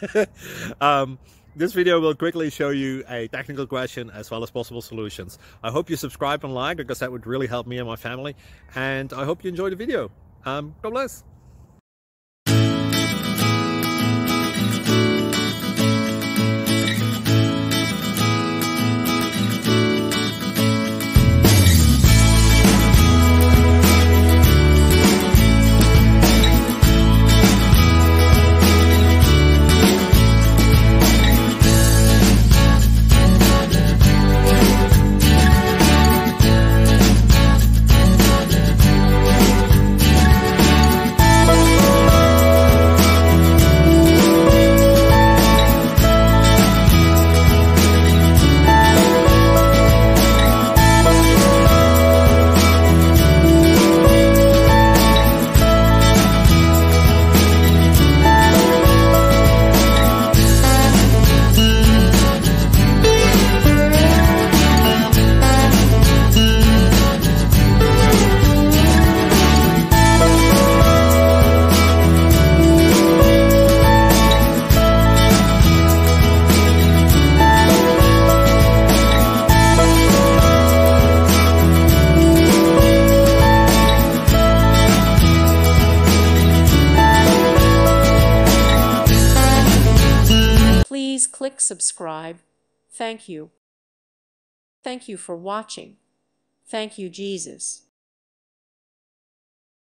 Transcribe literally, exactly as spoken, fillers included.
um, this video will quickly show you a technical question as well as possible solutions. I hope you subscribe and like, because that would really help me and my family. And I hope you enjoy the video. Um, God bless. Please click subscribe. Thank you. Thank you for watching. Thank you, Jesus.